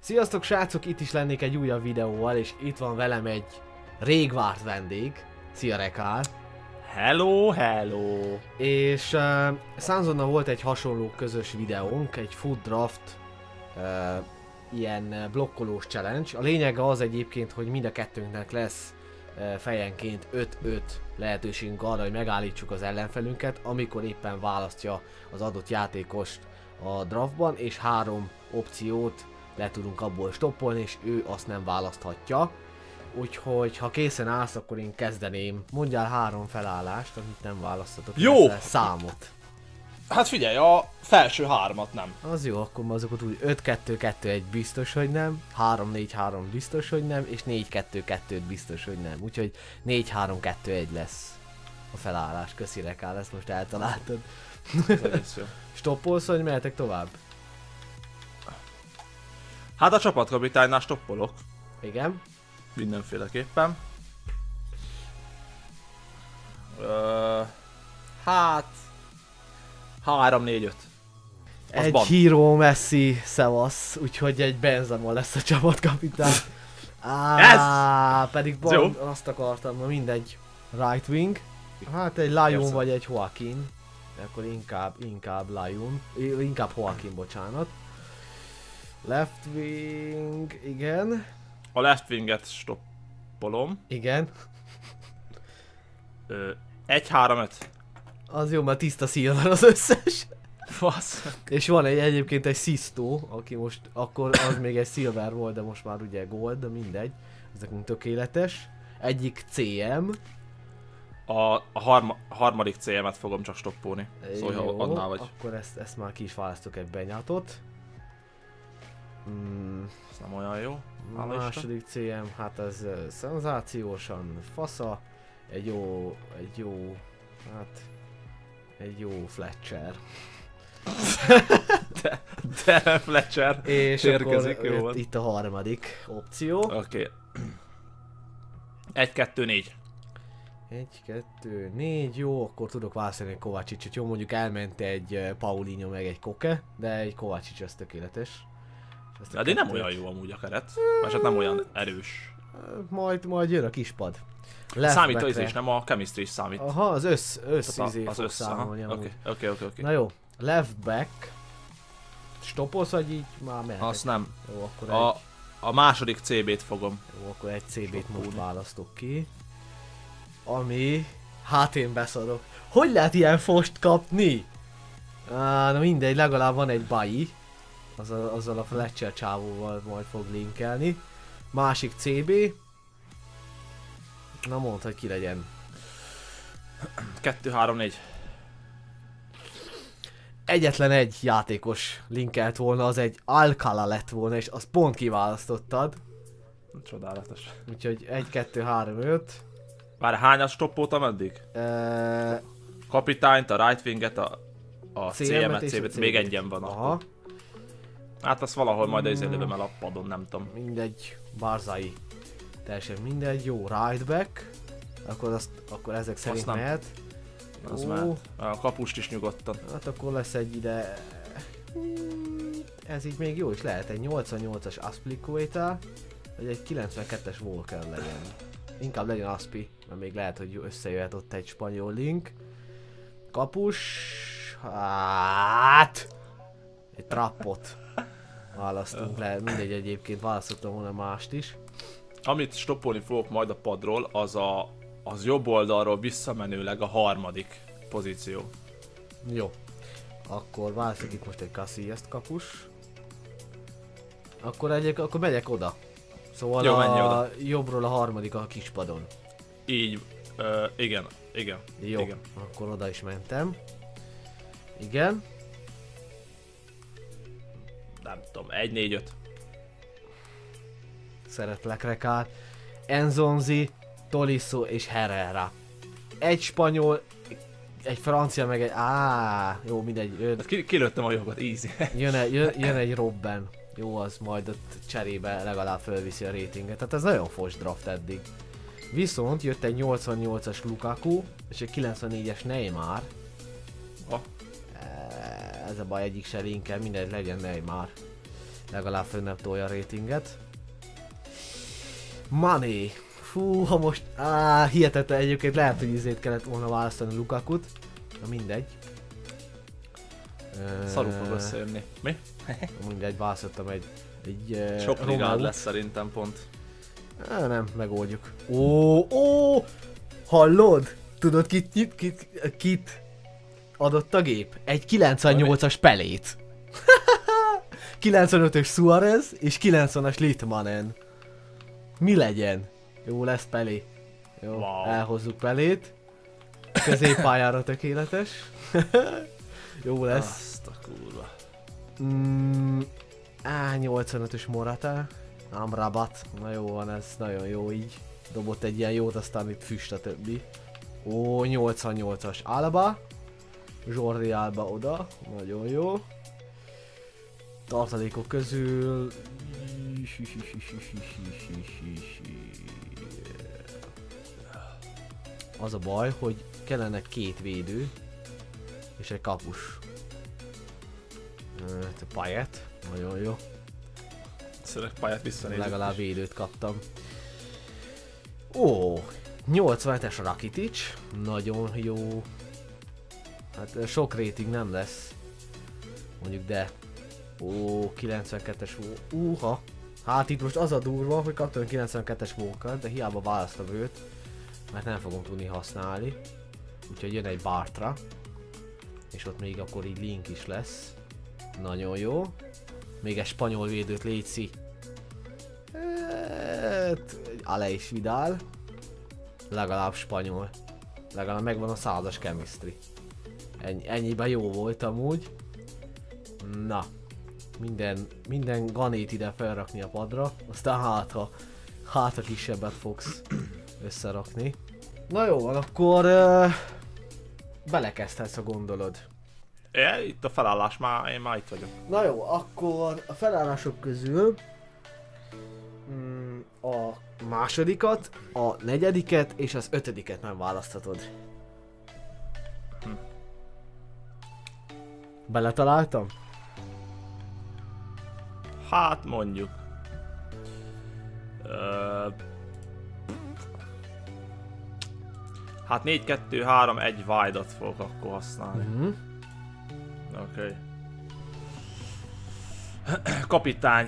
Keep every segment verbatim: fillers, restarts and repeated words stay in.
Sziasztok srácok, itt is lennék egy újabb videóval, és itt van velem egy rég várt vendég. Szia Rekál! Hello, hello! És uh, Sanzonnal volt egy hasonló közös videónk, egy Food Draft uh, ilyen blokkolós challenge. A lényege az egyébként, hogy mind a kettőnknek lesz uh, fejenként öt öt lehetőségünk arra, hogy megállítsuk az ellenfelünket, amikor éppen választja az adott játékost a draftban, és három opciót le tudunk abból stoppolni, és ő azt nem választhatja. Úgyhogy ha készen állsz, akkor én kezdeném. Mondjál három felállást, amit nem választhatok. Jó! Számot. Hát figyelj, a felső hármat nem. Az jó, akkor azokat úgy öt kettő kettő egy biztos, hogy nem, három négy három biztos, hogy nem, és négy kettő kettő biztos, hogy nem. Úgyhogy négy három kettő egy lesz a felállás. Köszi Rekál, ezt most eltaláltad. Ez jó. Stoppolsz, hogy mehetek tovább? Hát a csapatkapitánynál stoppolok. Igen. Mindenféleképpen. Ö, hát... három négy öt. Egy ban. Hero Messi, szevasz, úgyhogy egy Benzema lesz a csapatkapitány. Á, pedig ban, azt akartam, na mindegy. Right wing. Hát egy Lion Persze. vagy egy Joaquin. Akkor inkább, inkább Lion. Inkább Joaquin, bocsánat. Left wing, igen. A left winget stoppolom. Igen. Ö, egy három öt. Az jó, mert tiszta silver az összes. Fasz. És van egy, egyébként egy Sisto, aki most, akkor az még egy silver volt, de most már ugye gold, de mindegy. Ez nekünk tökéletes. Egyik cé em. A, a harma, harmadik cé em-et fogom csak stoppolni. Szóval Jó, annál vagy. akkor ezt, ezt már ki is választok egy benyatot. Mm, Ez nem olyan jó. a Hála Isten. második cé em, hát ez uh, szenzációsan fasza. Egy jó, egy jó, hát egy jó Fletcher. De, de Fletcher És érkezik, akkor jó jött van. itt a harmadik opció. Oké. Okay. egy kettő négy. egy, kettő, négy, jó, akkor tudok választani egy Kovácsicsot. Jó, mondjuk elment egy uh, Paulinho meg egy Koke, de egy Kovácsics az tökéletes. De, de nem olyan jó amúgy a keret. Vagy hát nem olyan erős. Majd, majd jön a kispad. Számít az is, nem a chemistry is számít. Aha, az össz, össz Tehát izé az fog össze, számolni aha. amúgy. Oké, oké, oké, oké. Na jó, left back. Stoppolsz, vagy így már mehetek? Azt nem. Jó, akkor A, egy, a második cé bé-t fogom. jó, akkor egy cé bét most stoppolni. választok ki. Ami... Hát én beszarok. Hogy lehet ilyen fost kapni? Á, na mindegy, legalább van egy Bai. Azzal, azzal a Fletcher csávóval majd fog linkelni. Másik cé bé. Na mondd, hogy ki legyen. kettő három négy. Egyetlen egy játékos linkelt volna, az egy Alcala lett volna, és azt pont kiválasztottad. Csodálatos. Úgyhogy egy, kettő, három, öt. Várj, hányat stoppoltam eddig? Uh, Kapitányt, a right winget, a, a cé cé em-et em-et, és a cé bé-t. cé Még bét. egyen van Aha, akkor. Hát azt valahol majd ezzel lövöm el a padon, nem tudom. mindegy, Barzai. Teljesen mindegy, jó, right back. Akkor, azt, akkor ezek szerint nem. mehet. Az Jó. mehet. A kapust is nyugodtan. Hát akkor lesz egy ide... Ez így még jó is lehet, egy nyolcvannyolcas Aspilicueta, vagy egy kilencvenkettes Walker legyen. Inkább legyen Aspi, mert még lehet, hogy összejöhet ott egy spanyol link. Kapus... Hát... Egy trappot választunk le, mindegy, egyébként választottam volna mást is. Amit stoppolni fogok majd a padról, az a az jobb oldalról visszamenőleg a harmadik pozíció. Jó. Akkor választok itt most egy Casillas-t kapus. Akkor egyek, akkor megyek oda. Szóval Jó, a menj oda. jobbról a harmadik a kispadon. Így, ö, igen, igen, Jó, igen. akkor oda is mentem. Igen. Nem tudom, egy négy öt. Szeretlek Rekál. Enzonzi, Tolisso és Herrera. Egy spanyol, egy francia meg egy... Á, jó, mindegy. Jön, Hát ki, kilőttem a jogot, easy. jön, egy, jön, jön egy Robben. Jó, az majd ott cserébe legalább fölviszi a ratinget. Tehát ez nagyon fos draft eddig. Viszont jött egy nyolcvannyolcas Lukaku és egy kilencvennégyes Neymar. Ha. Ez a baj, egyik se linkel, mindegy, legyen Neymar. Legalább fönnebb tolja a ratinget. Money. Fú, ha most... Áh, hihetetlen egyébként, lehet, hogy izét kellett volna választani Lukakut. Na mindegy. Szarul fog összejönni. Mi? Mindegy, választottam egy... egy Sok ligád lesz szerintem pont. Á, nem, megoldjuk. Ó, ó! Hallod? Tudod kit, kit, kit, kit adott a gép? Egy kilencvennyolcas Pelét. kilencvenötös Suarez és kilencvenes Litmanen. Mi legyen? Jó lesz Pelé. Jó, wow. Elhozzuk Pelét. Középpályára tökéletes. Jó lesz. Azt a kurva. Mm, á, nyolcvanötös Morata. Amrabat. Na jó van, ez nagyon jó így. Dobott egy ilyen jót, aztán itt füst a többi. Ó, nyolcvannyolcas Alba. Jordi Alba oda. Nagyon jó. Tartalékok közül... Az a baj, hogy kellene két védő és egy kapus. A Payet, nagyon jó. Szeretek Payet visszanézni. Legalább védőt kaptam. Ó, nyolcvanhetes Rakitic, nagyon jó. Hát sok rating nem lesz, mondjuk, de ó, kilencvenkettes, úha. Hát itt most az a durva, hogy kaptam kilencvenkettes mókát, de hiába választom őt, mert nem fogom tudni használni. Úgyhogy jön egy Bartra, és ott még akkor így Link is lesz. Nagyon jó. Még egy spanyol védőt létszi. Hát, Aleix Vidal. Legalább spanyol. Legalább megvan a százas chemistry. Ennyi, ennyiben jó volt amúgy. Na. Minden, minden ganét ide felrakni a padra. Aztán hát ha, hát ha kisebbet fogsz összerakni. Na jó van, akkor uh, belekezdhetsz, ha gondolod. É, itt a felállás, már, én már itt vagyok. Na jó, akkor a felállások közül mm, a másodikat, a negyediket és az ötödiket nem választhatod. Hm. Beletaláltam? Hát mondjuk. Ö... Hát négy kettő három egy wide-ot fogok akkor használni. Mm-hmm. Oké. Okay. Kapitány.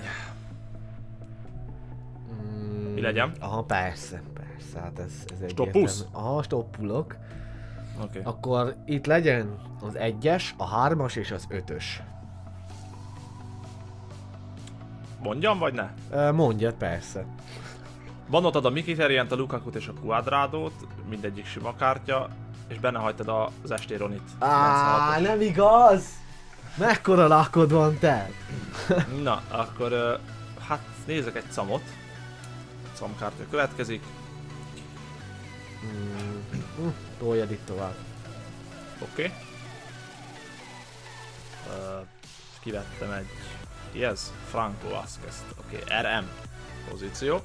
Mm, Mi legyen? Aha, persze, persze, hát ez, ez egy Stoppusz? Aha, stoppulok. Oké. Okay. Akkor itt legyen az egyes, a hármas és az ötös. Mondjam vagy ne? Mondjad, persze. Van ott a Mkhitarient, a Lukakut és a Cuadradót, mindegyik sima kártya, és benne hagytad az Estéronit. Á, nem igaz! Mekkora lakod van te? Na, akkor hát nézek egy camot. Camkártya következik. Mm, toljad itt tovább. Oké. Okay. Uh, kivettem egy... Ki ez? Franco Vázquez. Oké, okay. er em pozíció.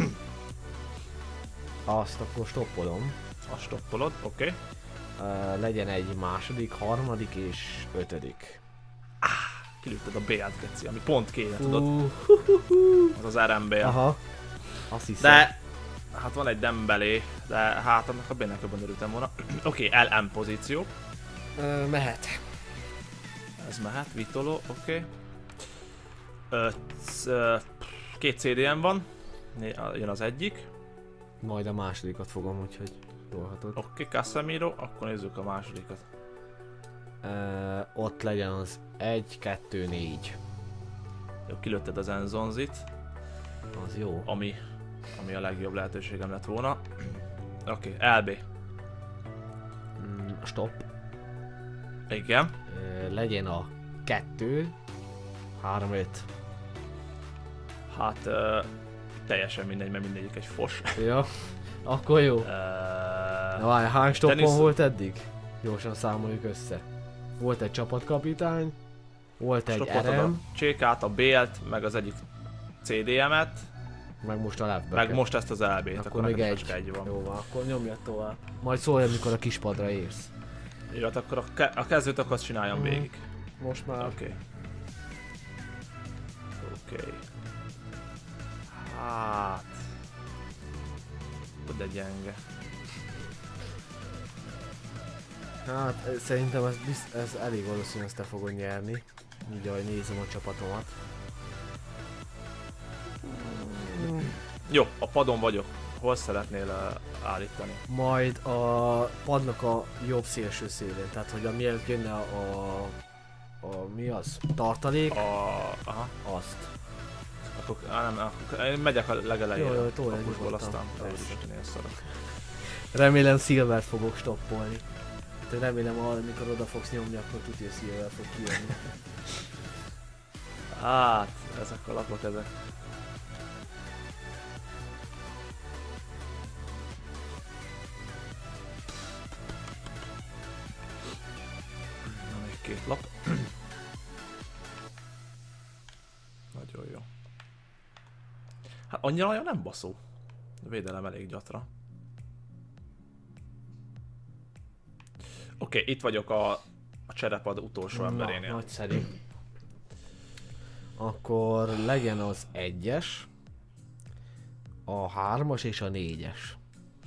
Azt akkor stoppolom. Azt stoppolod, oké. Okay. Uh, legyen egy második, harmadik és ötödik. Ah, kilőtted a bé-t, geci, ami pont kéne, tudod? Uh, Az az er em bé. Aha. Azt hiszem. De... Hát van egy Dembélé, de hát annak a bének jobban örültem volna. Oké, okay, el em pozíció. Uh, mehet. Ez mehet, Vitolo, oké. Okay. Két cé dé em van. Jön az egyik. Majd a másodikat fogom, úgyhogy tolhatod. Oké, okay, Casemiro, akkor nézzük a másodikat. Uh, ott legyen az egy, kettő, négy. Jó, kilőtted az Enzonzit. Az jó. Ami, ami a legjobb lehetőségem lett volna. Oké, okay, el bé. Mm, stop. Igen. Uh, legyen a kettő, három, öt. Hát uh, teljesen mindegy, mert mindegyik egy fos. Ja, akkor jó. Uh, Na várj, hány stoppon Dennis... volt eddig? Gyorsan számoljuk össze. Volt egy csapatkapitány, volt egy er em, a csékát, a bé-t, meg az egyik cé dé em-et, meg most a left meg most ezt az el bé-t, akkor, akkor még egy. egy van. Jó van, akkor nyomjad tovább. Majd szólj, amikor a kispadra érsz. Jó, hát akkor a, ke a kezdőt akkor azt csináljam mm. végig. Most már. Oké. Okay. Oké. Okay. Hát... De gyenge. Hát szerintem ez, bizt, ez elég valószínű, ezt te fogod nyerni. Így ahogy nézem a csapatomat. Jó, a padon vagyok. Hol szeretnél uh, állítani? Majd a padnak a jobb szélső szélén, tehát hogy amiért jönne a, a, a mi az? Tartalék? A... Aha. Azt. Akkor, á, nem, akkor én megyek a legelejére. Jó, jó, tolj, Kapusból, aztán persze. szarok. Remélem Silvert fogok stoppolni. Tehát remélem, amikor oda fogsz nyomni, akkor tudja, hogy Silver fog kijönni. Hát, ezek a lapok, ezek. Na, még két lap. Nagyon jó. Hát annyira olyan nem baszó. A védelem elég gyatra. Oké, okay, itt vagyok a, a cserepad utolsó Na, emberénél. nagyszerű. Akkor legyen az egyes, a hármas és a négyes.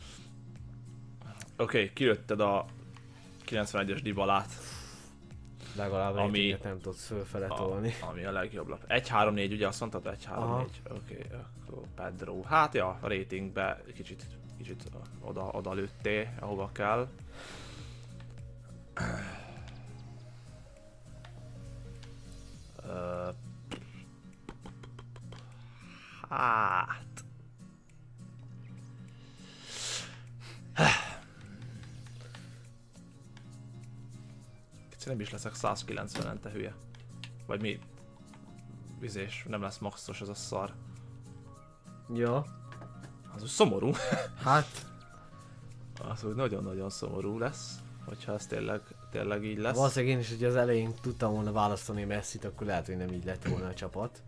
Oké, okay, kijötted a kilencvenegyes Dybalát. Legalább ami, ratinget nem tudsz fölfele tolni. Ami a legjobb lap. egy három négy, ugye azt mondtad? egy három négy. Oké, okay, akkor Pedro. Hát ja, a ratingbe kicsit, kicsit oda, oda lőttél, ahova kell. Uh, hát... Nem is leszek százkilencvenen, te hülye. Vagy mi? Vizés, nem lesz maxos ez a szar. Ja. Az úgy szomorú. Hát... Az úgy nagyon-nagyon szomorú lesz, hogyha ez tényleg, tényleg így lesz. Valószínűleg én is, hogy az elején tudtam volna választani Messit, akkor lehet, hogy nem így lett volna a csapat.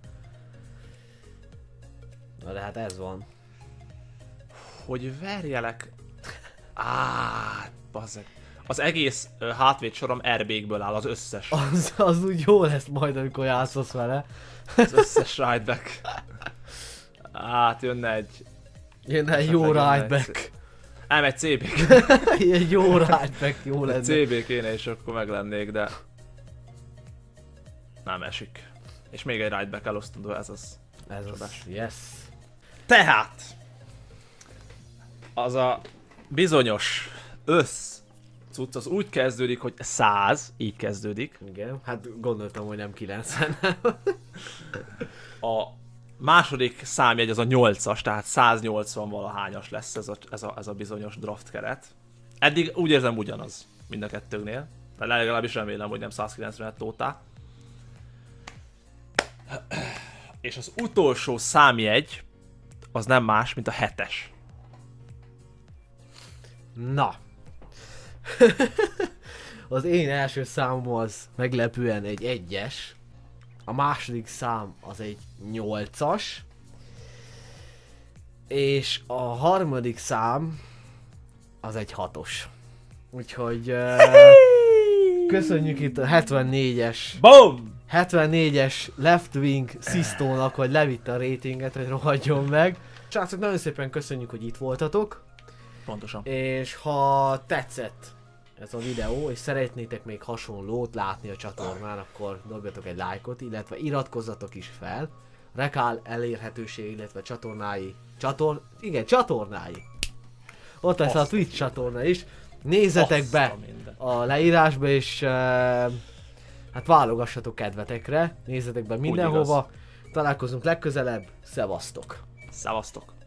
Na de hát ez van. Hogy verjelek... Áááá, bazzeg. Az egész uh, hátvéd sorom er bé-kből áll, az összes. Az, az úgy jó lesz majd, amikor játszasz vele. Az összes rideback. Hát jönne egy... Jönne egy jó rideback. Nem, egy cé bé. Egy jó rideback, jó lenne. cé bé kéne, és akkor meg lennék, de... Nem esik. És még egy rideback elosztandó, ez az. Ez az, yes. Tehát! Az a bizonyos össz cucc az úgy kezdődik, hogy száz, így kezdődik. Igen, hát gondoltam, hogy nem kilencven. A második számjegy az a nyolcas, tehát száznyolcvan valahányas lesz ez a, ez a, ez a bizonyos draft keret. Eddig úgy érzem ugyanaz mind a kettőnél. De legalábbis remélem, hogy nem százkilencvenet tótá. És az utolsó számjegy az nem más, mint a hetes. Na. Az én első számom az meglepően egy egyes. A második szám az egy nyolcas. És a harmadik szám az egy hatos. Úgyhogy uh, köszönjük itt a hetvennégyes Boom! hetvennégyes Left Wing Sistónak, hogy levitte a ratinget, hogy rohadjon meg. Srácok, nagyon szépen köszönjük, hogy itt voltatok. Pontosan. És ha tetszett ez a videó, és szeretnétek még hasonlót látni a csatornán, akkor dobjatok egy lájkot, illetve iratkozzatok is fel. Rekál elérhetőség, illetve csatornái. Csator... Igen, csatornái. Ott lesz a Twitch csatorna is. Nézzetek be a leírásba, és uh, hát válogassatok kedvetekre. Nézzetek be mindenhova. Találkozunk legközelebb. Szevasztok! Szevasztok!